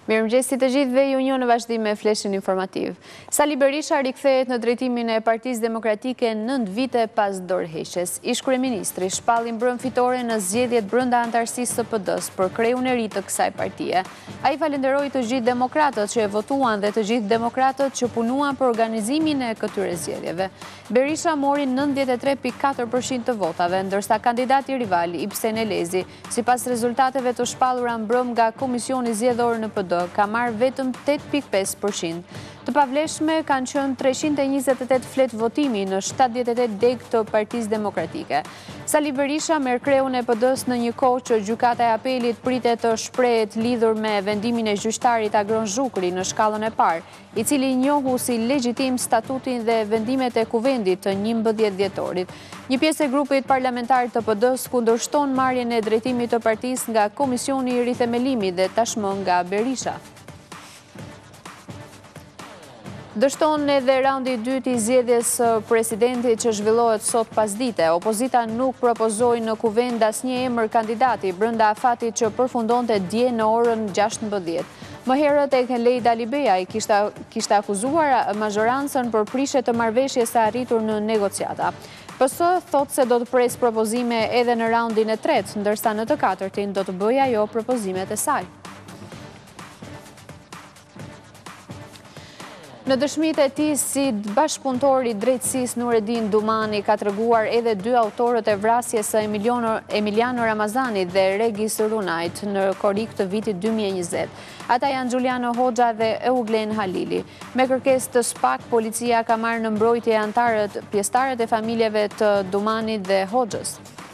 Mirëmëngjes të gjithëve, ju njoh në vazhdim me fleshin informativ. Sali Berisha rikthehet në drejtimin e Partisë Demokratike 9 vite pas dorëheqjes. Ish-kryeministri shpalli mbrëm fitore në zgjedhjet brenda antarësisë së PD-s për kreun e ri të kësaj partie. Ai falenderoi të gjithë demokratët që e votuan dhe të gjithë demokratët që punuan për organizimin e këtyre zgjedhjeve. Berisha mori 93.4% të votave, ndërsa kandidati rival Ibsen Elezi, sipas rezultateve të shpallura mbrëm nga Komisioni Zgjedhor në PD, ka marrë vetëm 8.5%. Të pavlefshme kanë qenë 328 flet votimi në 78 deg të Partisë Demokratike. Sali Berisha merr kreun e PD-s në një kohë që gjykata e apelit pritet të shprehet lidhur me vendimin e gjyqtarit Agron Zhukri në shkallën e parë, i cili njohu si legjitim statutin dhe vendimet e kuvendit të 11 dhjetorit. Një pjesë e grupit parlamentar të PD-s kundërshton marrjen e drejtimit të partisë nga Komisioni i Rithemelimit dhe tashmë nga Berisha. Dështon edhe raundi i dytë i zgjedhjes së presidentit që zhvillohet sot pasdite. Opozita nuk propozoi në kuvend asnjë emër kandidati brenda afatit që përfundonte dje në orën 16. Më herët tek Lejda Libeja i kishte akuzuar mazhorancën për prishje të marrëveshjes së arritur në negociata. PS thot se do të pres propozime edhe në raundin e tretë, ndërsa në të katërtin do të bëjë ajo propozimet e saj. Në dëshmitë e tij si bashkëpunëtor i drejtësisë Nureddin Dumani ka treguar edhe dy autorët e vrasjes së Emiliano Ramazani dhe Regis Runajt në korrik të vitit 2020. Ata janë Giuliano Hoxha dhe Euglen Halili. Me kërkesë të SPAK, policia ka marrë në mbrojtje pjesëtarët e familjeve të Dumanit dhe Hoxhës.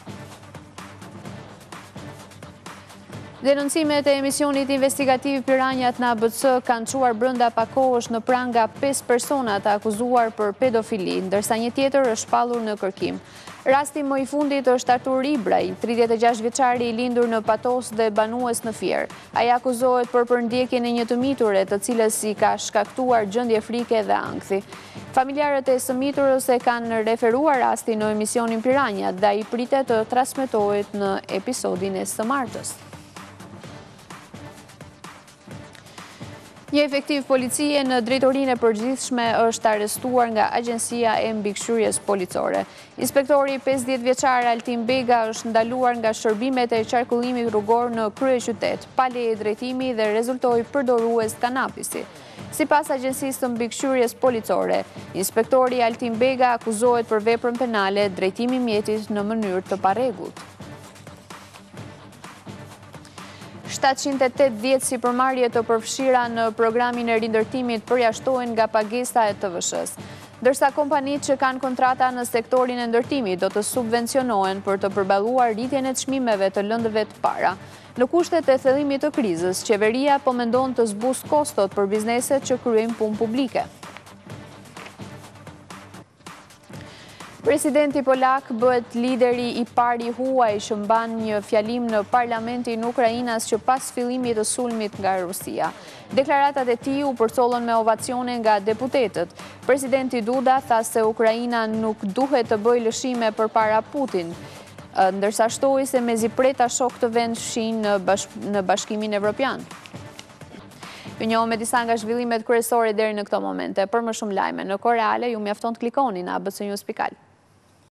Denoncimet e emisionit investigativ Piranjat në ABC kanë çuar brenda pak kohësh në pranë nga 5 persona të akuzuar për pedofili, ndërsa një tjetër është shpallur në kërkim. Rasti më i fundit është Artur Ibraj, 36 vjeçari i lindur në Patos dhe banues në Fier. Ai akuzohet për përndjekjen e një të miture, të cilës i ka shkaktuar gjendje frike dhe ankthi. Familjarët e së miturës e kanë referuar rastin në emisionin Piranjat dhe ai pritet të transmetohet në episodin e së martës. Një efektiv policie në drejtorinë e përgjithshme është arrestuar nga Agjencia e Mbikëqyrjes Policore. Inspektori 50 vjeçar Altin Bega është ndaluar nga shërbimet e qarkullimit rrugor në kryeqytet, pa leje drejtimi dhe rezultoi përdorues kanabisi. Sipas Agjencisë së Mbikëqyrjes Policore, inspektori Altin Bega akuzohet për veprën penale drejtimi mjetit në mënyrë të parregullt. 780 sipërmarrje të përfshira në programin e rindërtimit përjashtohen nga pagesa e TVSH-s, ndërsa kompanitë që kanë kontrata në sektorin e ndërtimit do të subvencionohen për të përballuar rritjen e çmimeve të lëndëve të para. Në kushtet e thellimit të krizës, qeveria po mendon të zbusë kostot për bizneset që kryejnë punë publike. Presidenti polak bëhet lideri i parë i huaj që mban një fjalim në parlamentin Ukrainas që pas fillimit të sulmit nga Rusia. Deklaratat e tij u përcollën me ovacione nga deputetët. Presidenti Duda tha se Ukraina nuk duhet të bëjë lëshime përpara Putin, ndërsa shtoi se mezi preta shok të vend fshin në Bashkimin Evropian. Ju njohëm me disa nga zhvillimet kryesore deri në këto momente. Për më shumë lajme në kohë reale, ju mjafton të klikoni në abcnews.al.